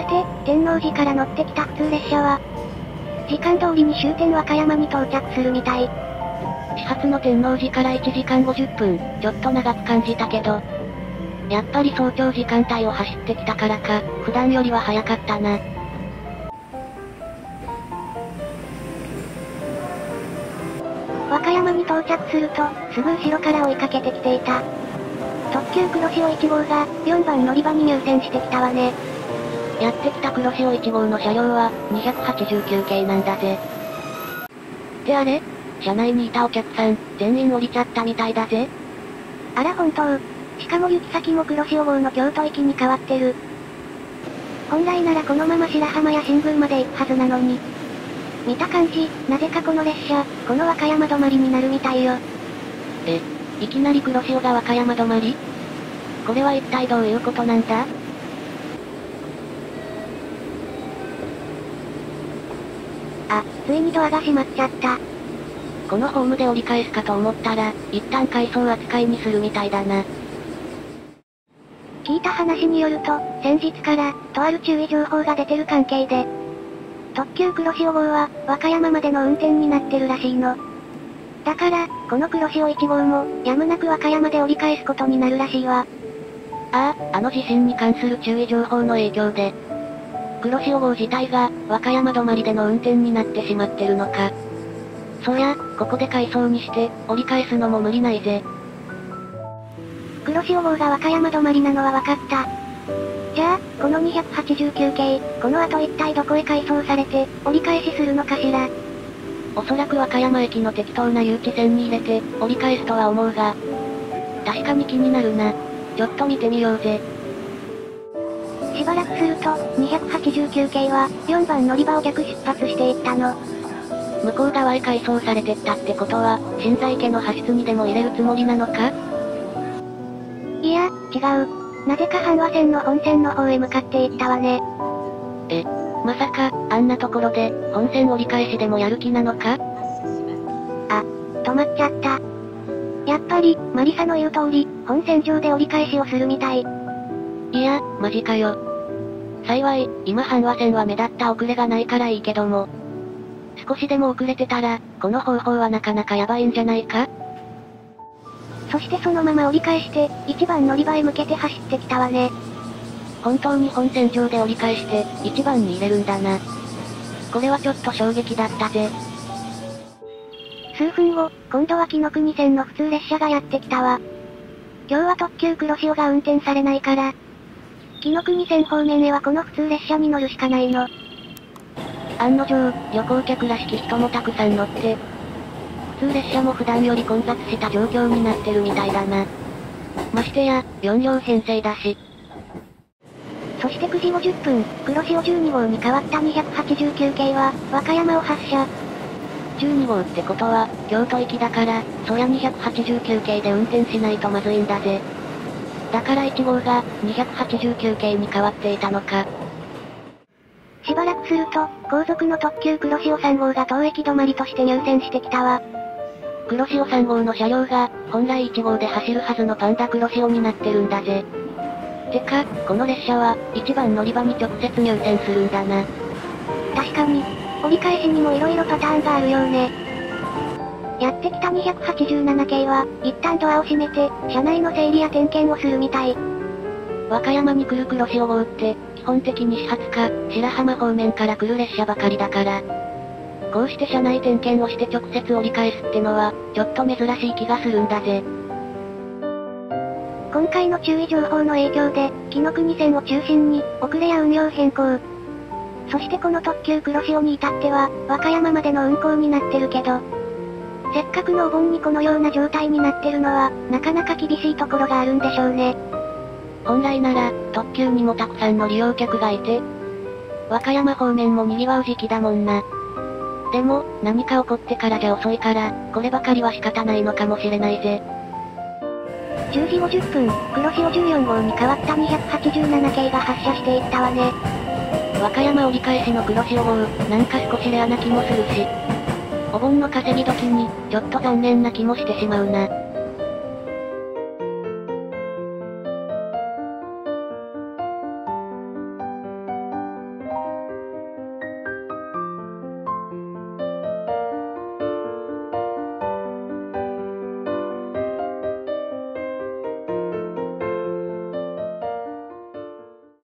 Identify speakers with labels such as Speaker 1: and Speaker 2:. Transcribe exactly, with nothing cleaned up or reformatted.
Speaker 1: て、天王寺から乗ってきた普通列車は、時間通りに終点和歌山に到着するみたい。
Speaker 2: 始発の天王寺からいちじかんごじゅっぷん、ちょっと長く感じたけど、やっぱり早朝時間帯を走ってきたからか、普段よりは早かったな。
Speaker 1: 和歌山に到着すると、すぐ後ろから追いかけてきていた。特急黒潮いち号が、よんばん乗り場に入線してきたわね。
Speaker 2: やってきた黒潮いち号の車両は、にひゃくはちじゅうきゅうけいなんだぜ。ってあれ？車内にいたお客さん、全員降りちゃったみたいだぜ。
Speaker 1: あら本当。しかも行き先も黒潮号の京都駅に変わってる。本来ならこのまま白浜や新宮まで行くはずなのに。見た感じ、なぜかこの列車、この和歌山止まりになるみたいよ。
Speaker 2: え、いきなり黒潮が和歌山止まり？これは一体どういうことなんだ？
Speaker 1: あ、ついにドアが閉まっちゃった。
Speaker 2: このホームで折り返すかと思ったら、一旦回送扱いにするみたいだな。
Speaker 1: 聞いた話によると、先日から、とある注意情報が出てる関係で、特急黒潮号は、和歌山までの運転になってるらしいの。だから、この黒潮いち号も、やむなく和歌山で折り返すことになるらしいわ。
Speaker 2: ああ、あの地震に関する注意情報の影響で、黒潮号自体が、和歌山止まりでの運転になってしまってるのか。そりゃ、ここで回送にして、折り返すのも無理ないぜ。
Speaker 1: 黒潮号が和歌山止まりなのは分かった。じゃあ、このにひゃくはちじゅうきゅうけい、この後一体どこへ回送されて、折り返しするのかしら。
Speaker 2: おそらく和歌山駅の適当な誘致線に入れて、折り返すとは思うが、確かに気になるな。ちょっと見てみようぜ。
Speaker 1: しばらくすると、にひゃくはちじゅうきゅうけいは、よんばん乗り場を逆出発していったの。
Speaker 2: 向こう側へ回送されてったってことは、新在家の派出にでも入れるつもりなのか？
Speaker 1: いや、違う。なぜか阪和線の本線の方へ向かっていったわね。
Speaker 2: え、まさか、あんなところで、本線折り返しでもやる気なのか？
Speaker 1: あ、止まっちゃった。やっぱり、マリサの言う通り、本線上で折り返しをするみたい。
Speaker 2: いや、マジかよ。幸い、今阪和線は目立った遅れがないからいいけども、少しでも遅れてたら、この方法はなかなかやばいんじゃないか？
Speaker 1: そしてそのまま折り返して、いちばん乗り場へ向けて走ってきたわね。
Speaker 2: 本当に本線上で折り返して、いちばんに入れるんだな。これはちょっと衝撃だったぜ。
Speaker 1: 数分後、今度は紀ノ国線の普通列車がやってきたわ。今日は特急黒潮が運転されないから、紀ノ国線方面へはこの普通列車に乗るしかないの。
Speaker 2: 案の定、旅行客らしき人もたくさん乗って、普通列車も普段より混雑した状況になってるみたいだな。ましてや、よんりょう編成だし。
Speaker 1: そしてくじごじゅっぷん、黒潮じゅうにごうに変わったにひゃくはちじゅうきゅうけいは、和歌山を発車。
Speaker 2: じゅうにごうってことは、京都行きだから、そりゃにひゃくはちじゅうきゅうけいで運転しないとまずいんだぜ。だからいちごうが、にひゃくはちじゅうきゅうけいに変わっていたのか。
Speaker 1: しばらくすると、後続の特急黒潮さんごうが当駅止まりとして入線してきたわ。
Speaker 2: 黒潮さんごうの車両が、本来いちごうで走るはずのパンダ黒潮になってるんだぜ。てか、この列車は、いちばん乗り場に直接入線するんだな。
Speaker 1: 確かに、折り返しにも色々パターンがあるようね。やってきたにひゃくはちじゅうななけいは、一旦ドアを閉めて、車内の整理や点検をするみたい。
Speaker 2: 和歌山に来る黒潮号って、基本的に始発か、白浜方面から来る列車ばかりだから、こうして車内点検をして直接折り返すってのは、ちょっと珍しい気がするんだぜ。
Speaker 1: 今回の注意情報の影響で、紀ノ国線を中心に、遅れや運用変更。そしてこの特急黒潮に至っては、和歌山までの運行になってるけど、せっかくのお盆にこのような状態になってるのは、なかなか厳しいところがあるんでしょうね。
Speaker 2: 本来なら、特急にもたくさんの利用客がいて、和歌山方面も賑わう時期だもんな。でも、何か起こってからじゃ遅いから、こればかりは仕方ないのかもしれないぜ。
Speaker 1: じゅうじごじゅっぷん、黒潮じゅうよんごうに変わったにひゃくはちじゅうななけいが発車していったわね。
Speaker 2: 和歌山折り返しの黒潮号、なんか少しレアな気もするし、お盆の稼ぎ時に、ちょっと残念な気もしてしまうな。